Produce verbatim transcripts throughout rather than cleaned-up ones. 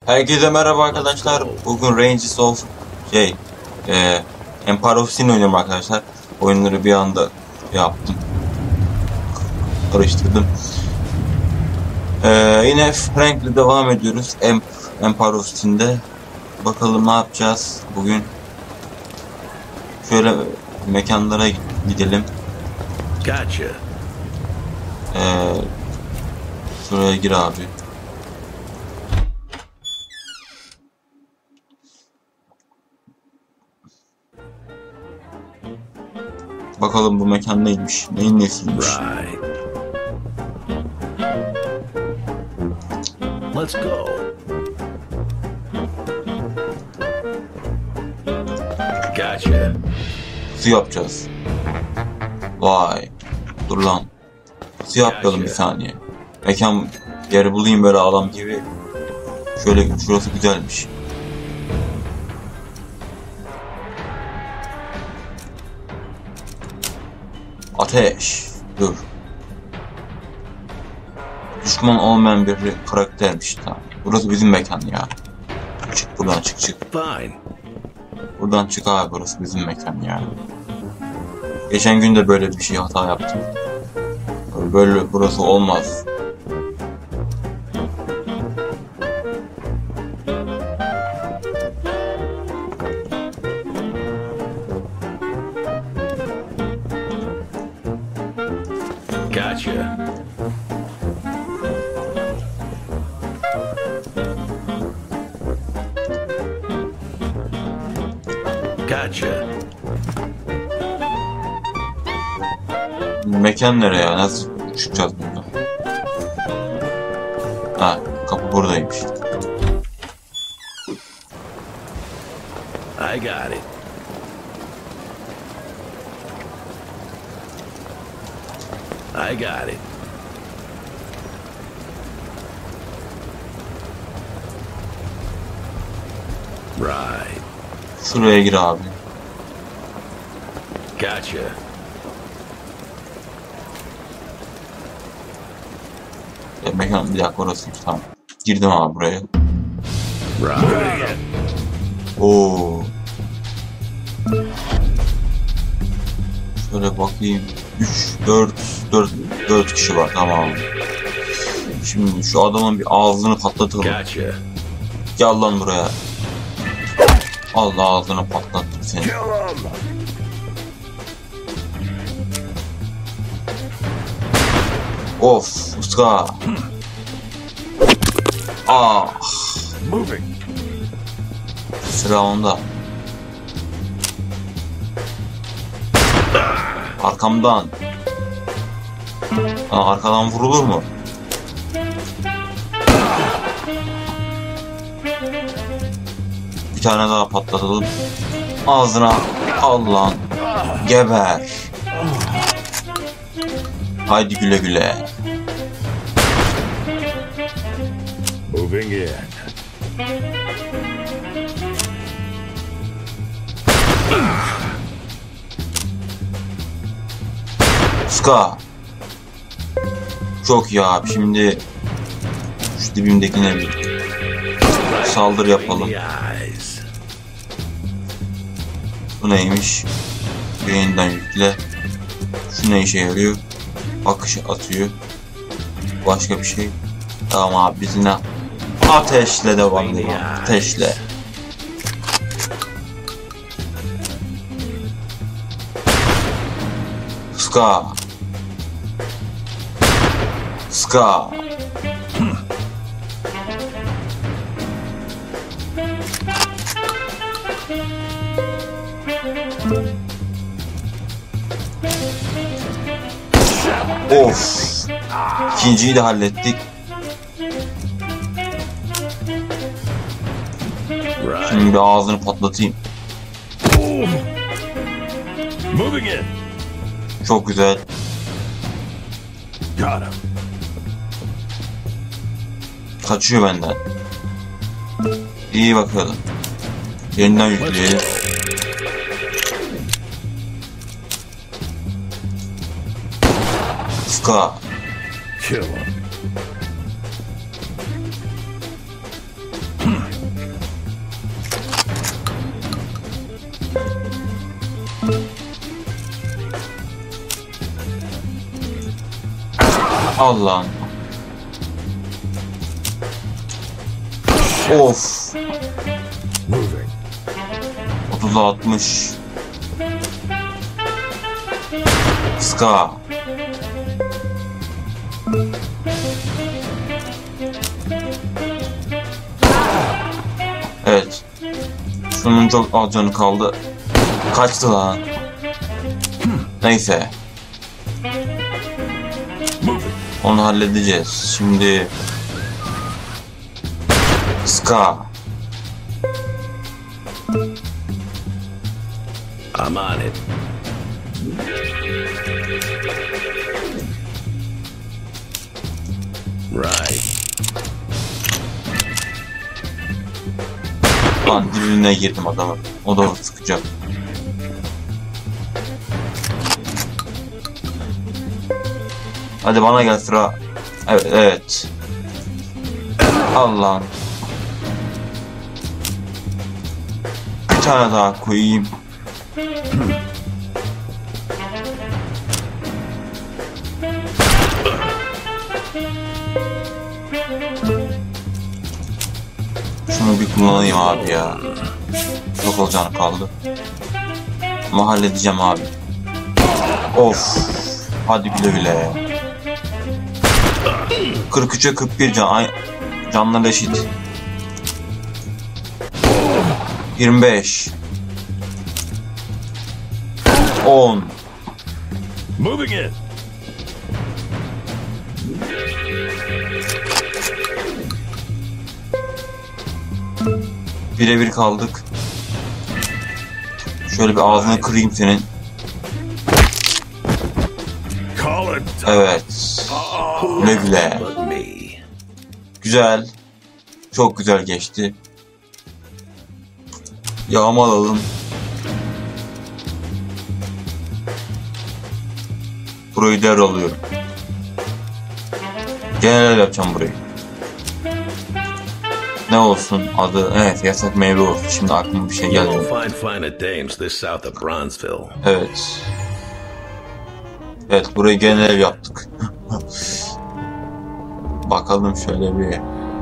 Herkese merhaba arkadaşlar. Bugün Rangers of şey, e, Empire of Sin oynuyorum arkadaşlar. Oyunları bir anda yaptım, karıştırdım. E, yine Frank'le devam ediyoruz. Emp Empire of Sin'de. Bakalım ne yapacağız bugün. Şöyle mekanlara gidelim. Gotcha. E, şuraya gir abi. Bakalım bu mekan neymiş, neyin nesiymiş. Right. Let's go. Gotcha. Su yapacağız. Vay. Dur lan. Su yapalım bir saniye. Mekan yeri bulayım böyle adam gibi. Şöyle, şurası güzelmiş. Ateş. Dur. Düşman olmayan bir karaktermiş. Tamam. Burası bizim mekan ya. Çık buradan, çık çık. Fine. Buradan çık abi, burası bizim mekan ya. Geçen gün de böyle bir şey hata yaptım. Böyle burası olmaz. Gotcha. Gotcha. Mekan nereye? Nasıl çıkacağız buradan? Ha, kapı buradaymış. I got it. I got it. Right. Şuraya gir abi. Gotcha. Ya, mekan bir dakika, orası tamam. Girdim abi buraya. Right. Oo. Şöyle bakayım. üç, dört, dört, dört kişi var, tamam. Şimdi şu adamın bir ağzını patlatalım. Gotcha. Gel lan buraya. Allah, ağzını patlattım seni. Of, uska. Ah. Moving. Sıra onda. Arkamdan. Aa, arkadan vurulur mu? Bir tane daha patlatalım. Ağzına al lan. Geber. Haydi güle güle. Moving in. Ska. Çok ya. Şimdi şu dibimdekine bir saldırı yapalım. Bu neymiş? Yeniden yükle. Şu ne işe yarıyor? Akış atıyor. Başka bir şey. Tamam abi, biz yine ateşle devam edelim. Ateşle. Ska. Ska. Of. İkinciyi de hallettik. Şimdi bir ağzını patlatayım. Moving in. Çok güzel. Got him. Kaçıyor benden. İyi bakalım. Yeniden yükleyelim. Ska. Kill him. Allah'ım. Of. Moving. otuza altmış. Ska. Evet. Şunun çok az canı kaldı. Kaçtı lan. Neyse. Onu halledeceğiz. Şimdi Ska. I'm on it. Right. Lan dibine girdim adamı. O da sıkacak. Hadi bana gel sıra. Evet, evet. Allah'ım. Bir tane daha koyayım. Şunu bir kullanayım abi ya. Çok olacağını kaldı. Ama halledeceğim abi. Of. Hadi güle güle. kırk üçe kırk bir can. Ay, canlar eşit. yirmi beş. on. Moving in. Birebir kaldık. Şöyle bir ağzını kırayım senin. Call it. Evet. Güle güle. But me. Güzel. Çok güzel geçti. Yağımı alalım. Burayı devralıyorum. Genel yapacağım burayı. Ne olsun adı? Evet, yasak meyve olsun. Şimdi aklıma bir şey You geldi. won't find finer dames this south of Bronzeville. Evet. Evet, burayı genel ev yaptık. Bakalım şöyle bir.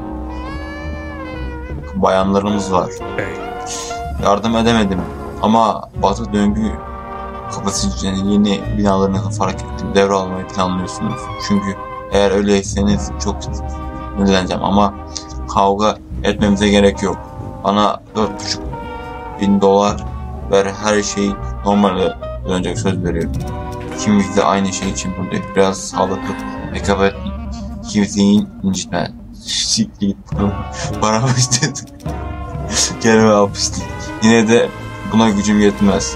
Bayanlarımız var. Hey. Yardım edemedim ama Batı döngü kapasitesinin yeni binalarını fark ettim. Devralmayı planlıyorsunuz. Çünkü eğer öyleyseniz çok sinirleneceğim ama kavga etmemize gerek yok. Bana dört buçuk bin dolar ver, her şey normale dönecek, söz veriyorum. İkimiz de aynı şey için buradayız. Biraz sağlıklı rekabet, kimseyi incitme. Siktir git bunu. Bana mı istedin? Kelime yapıştı. Yine de buna gücüm yetmez.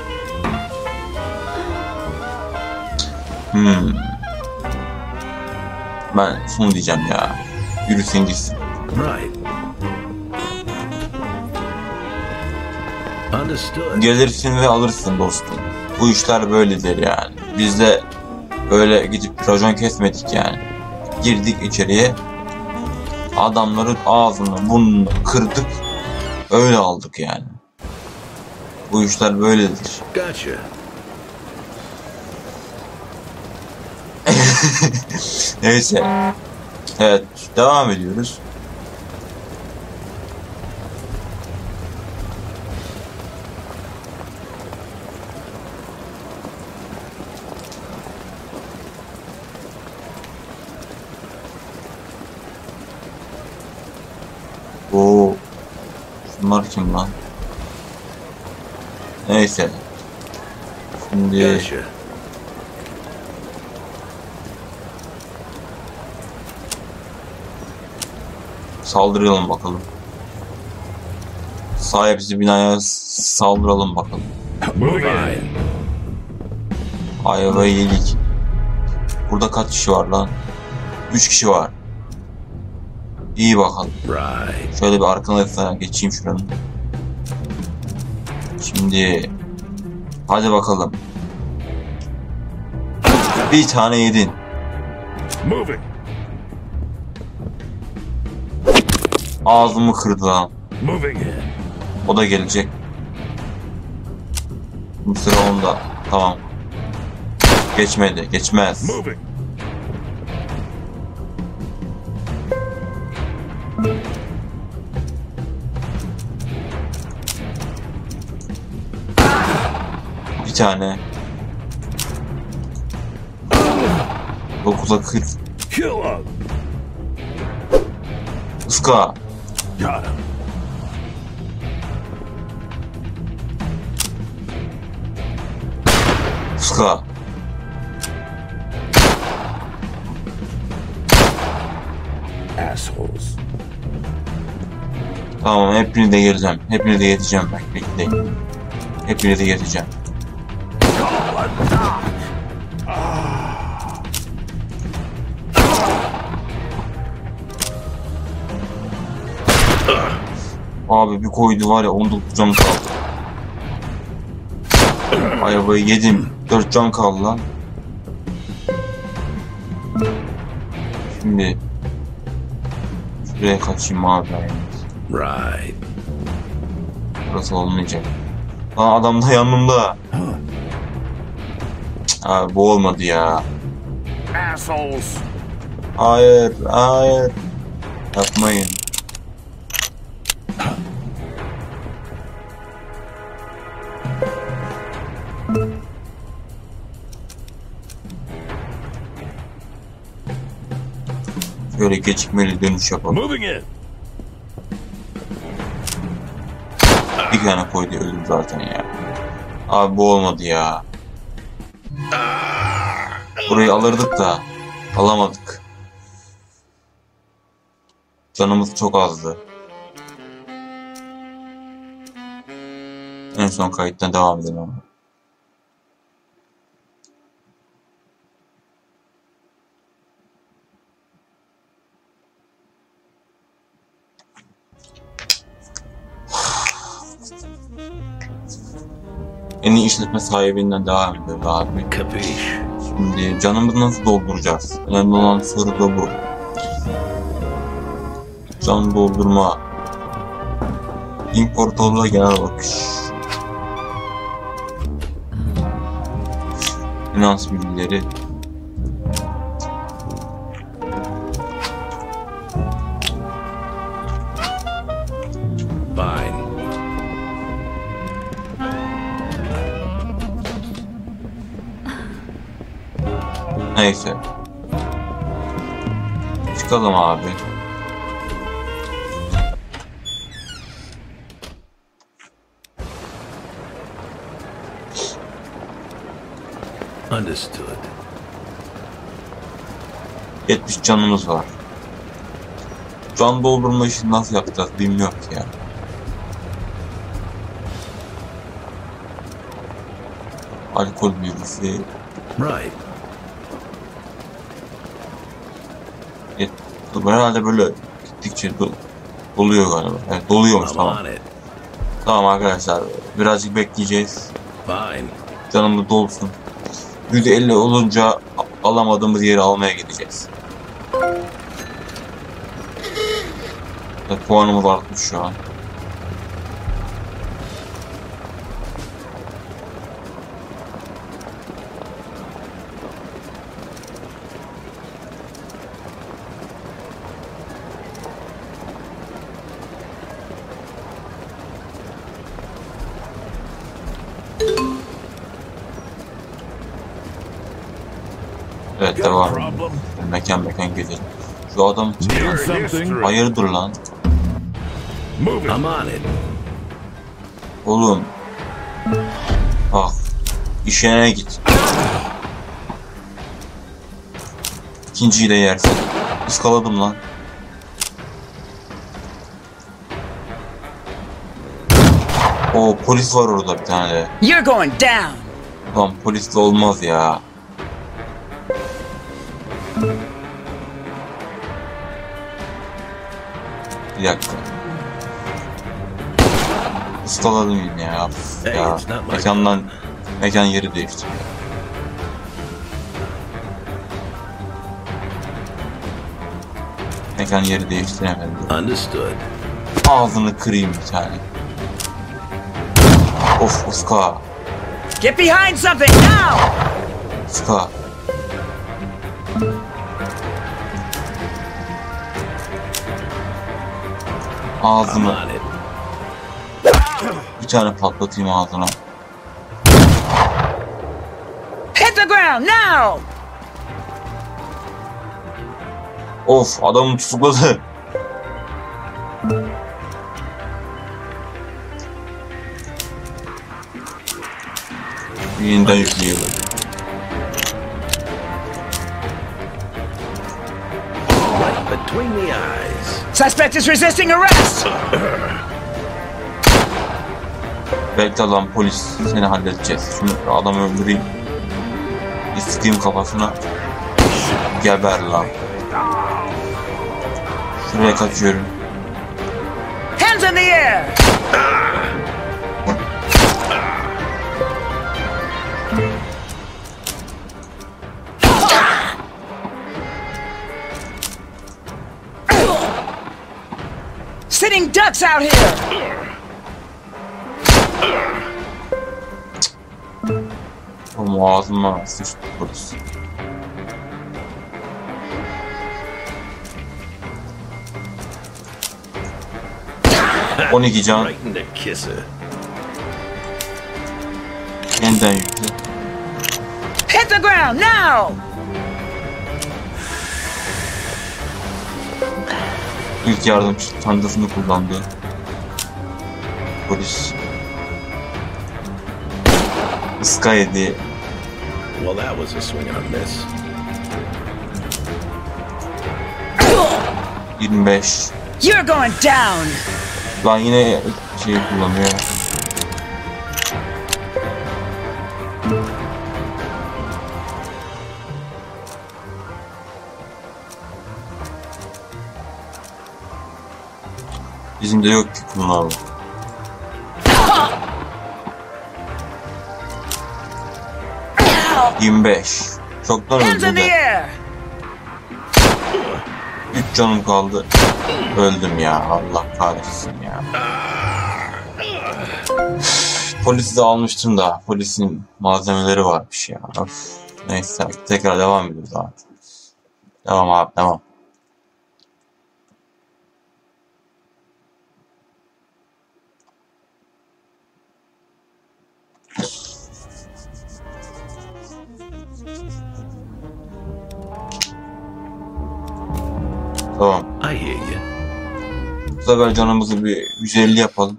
Hmm. Ben son diyeceğim ya. Yürüsün gitsin. Right. Understood. Gelirsin ve alırsın dostum. Bu işler böyledir yani. Biz de böyle gidip racon kesmedik yani. Girdik içeriye. Adamların ağzını burnunu kırdık. Öyle aldık yani. Bu işler böyledir. Gotcha. Neyse. Evet, devam ediyoruz. Oo. Şunlar kim lan? Neyse. Şimdi Gotcha. saldıralım bakalım. Sahipsiz binaya saldıralım bakalım. Moving in. Ayvayı yedik. Burada kaç kişi var lan? Üç kişi var. İyi bakalım. Right. Şöyle bir arkalarına geçeyim şuranın. Şimdi hadi bakalım. Bir tane yedin. Moving. Ağzımı kırdı lan. Moving in. O da gelecek. Bu sıra onda. Tamam. Geçmedi. Geçmez. Moving. Bir tane. dokuza kırk. Kill him. Iska. Got him. Iska. Assholes. Tamam, hepini de geleceğim. Hepini de yeteceğim bak, bekleyin. Hepini de yeteceğim. Abi bir koydu var ya, on dokuz can kaldı. Arabayı yedim. dört can kaldı lan. Şimdi şuraya kaçayım abi. Right. Burası olmayacak. Lan adam da yanımda. Abi bu olmadı ya. Assholes. Hayır, hayır. Yapmayın. Böyle gecikmeli dönüş yapalım. Moving in. Bir tane koydu, öldüm zaten ya. Abi bu olmadı ya. Burayı alırdık da alamadık. Canımız çok azdı. En son kayıttan devam edelim ama. En iyi işletme sahibinden devam ediyoruz abi. Capiche. Şimdi canımızı nasıl dolduracağız? Önemli olan soru da bu. Can doldurma. İmparatorluğa genel bakış. Finans bilgileri. Fine. Neyse. Çıkalım abi. Understood. yetmiş canımız var. Can doldurma işini nasıl yapacağız bilmiyorum ki ya. Alkol bilgisi. Right. Herhalde böyle gittikçe do doluyor galiba. Evet, doluyormuş, I'm tamam. on it. Tamam arkadaşlar, birazcık bekleyeceğiz. Fine. Canımız dolsun. yüzde elli olunca alamadığımız yeri almaya gideceğiz. Evet, puanımız artmış şu an. Evet, Got a devam. problem? Mekan mekan gezelim. Şu adam Need something? hayırdır lan? Moving. I'm on it. Oğlum. Bak. İşine git. İkinciyi de yersin. Iskaladım lan. O polis var orada bir tane de. You're going down. Lan polisle olmaz ya. Bir dakika. Iskaladım yine ya. Üf Hey, ya. it's not my Mekandan mekan yeri değişti. Mekan yeri değiştiremedim. Understood. Ağzını kırayım bir tane. Of, Uska. Get behind something now. Uska. I'm Ağzını on it. bir tane patlatayım ağzına. Hit the ground now! Of, adamı tutukladı. Yeniden yüklüyor. Right between the eyes. Suspect is resisting arrest! Bekle lan polis, seni halledeceğiz. Şunu adamı öldüreyim. Bir sıkayım kafasına. Geber lan. Şuraya kaçıyorum. Hands in the air! Sitting ducks out here! Oğlum ağzıma sıçtı polis. on iki can. Right in the kisser. Yeniden yükle. Hit the ground now! İlk yardım çantasını kullandı. Polis. Iska yedi. Well, that was a swing and a miss. yirmi beş. You're going down! Lan yine şey kullanıyor. Bizim de yok ki kullanalım. yirmi beş. Çoktan Hands in öldü the de. air! üç canım kaldı. Öldüm ya. Allah kahretsin ya. Polisi de almıştım da. Polisin malzemeleri varmış ya. Of. Neyse. Tekrar devam ediyoruz abi. Devam abi. Devam. Tamam. I hear you. Bu sefer canımızı bir yüz elli yapalım.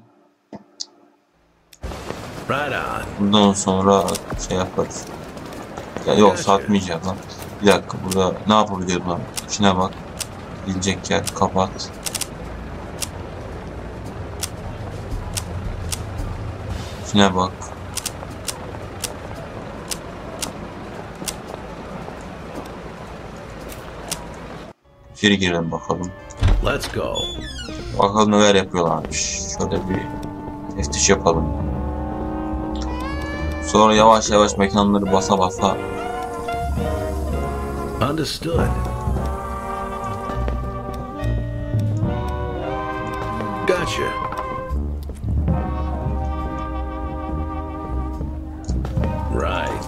Right on. Bundan sonra şey yaparız. Ya yok satmayacağız lan. Bir dakika burada ne yapabiliyoruz lan? İçine bak. Girecek yer kapat. İçine bak. İçeri girelim bakalım. Let's go. Bakalım neler yapıyorlarmış. Şöyle bir teftiş yapalım. Sonra yavaş yavaş mekanları basa basa. Understood. Gotcha. Right.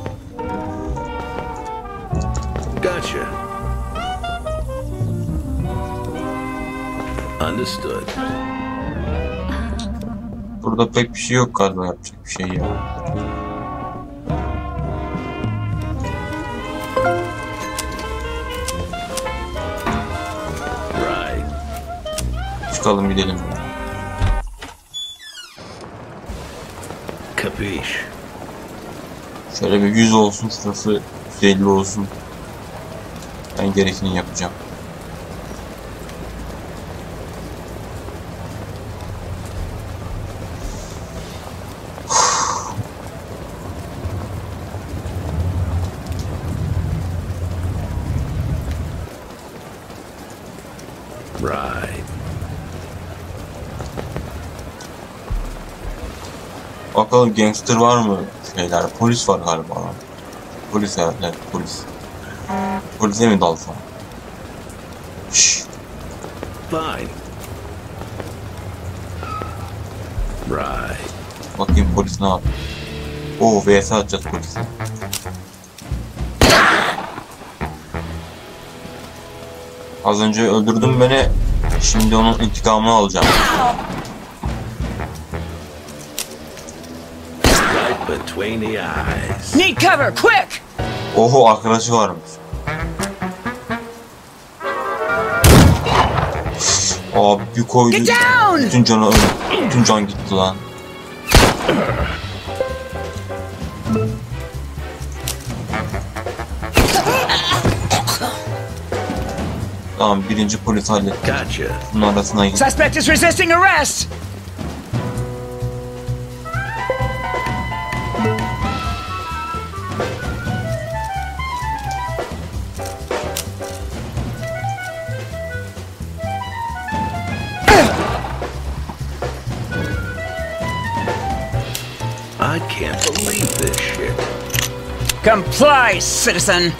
Gotcha. Understood. Burada pek bir şey yok galiba, yapacak bir şey ya. Right. Çıkalım gidelim ya. Capiche. Şöyle bir yüz olsun, şurası yüz elli olsun. Ben gerekeni yapacağım. Right. Bakalım gangster var mı şeyler? Polis var galiba lan. Polis evet, evet polis. Polise mi dalsam? Şşş. Fine. Right. Bakayım polis ne yapıyor? Oo V S atacağız polise. Az önce öldürdün beni. Şimdi onun intikamını alacağım. Right between the eyes. Need cover, quick! Oho, arkadaşı varmış. Abi bir koydu. Get down! Bütün canı, bütün can gitti lan. Tamam, birinci polis halletti. Gotcha. Bunun arasına git. Suspect is resisting arrest! I can't believe this shit. Comply, citizen!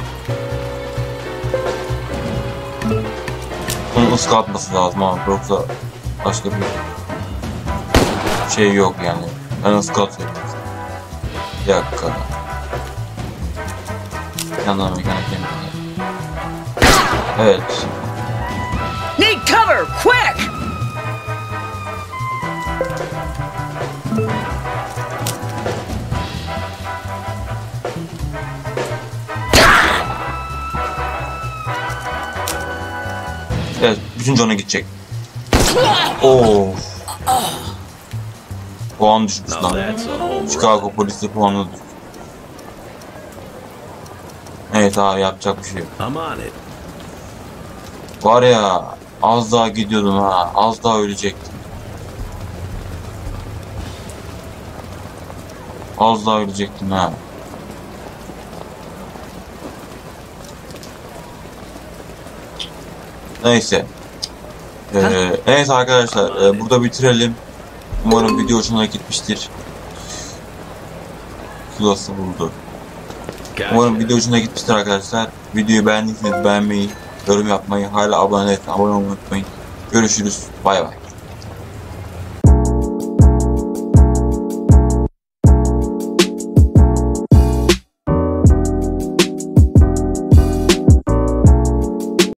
Bunun ıslatması lazım ama yoksa başka bir şey yok yani. Ben ıslatıyorum. Bir dakika. Yandan mekanik yemek. Evet. Need cover, quick! Evet, bütün canı gidecek. Oo. Puan düşmüş Now lan. that's a home run. Chicago polisi puanı düşmüş. Evet abi, yapacak bir şey yok. I'm on it. Var ya, az daha gidiyordum ha. Az daha ölecektim. Az daha ölecektim ha. Neyse. Ee, evet arkadaşlar, e, burada bitirelim. Umarım video hoşuna gitmiştir. Kulası buldu. Umarım Gotcha. video hoşuna gitmiştir arkadaşlar. Videoyu beğendiyseniz beğenmeyi, yorum yapmayı, hala abone değilseniz abone olmayı unutmayın. Görüşürüz. Bay bay.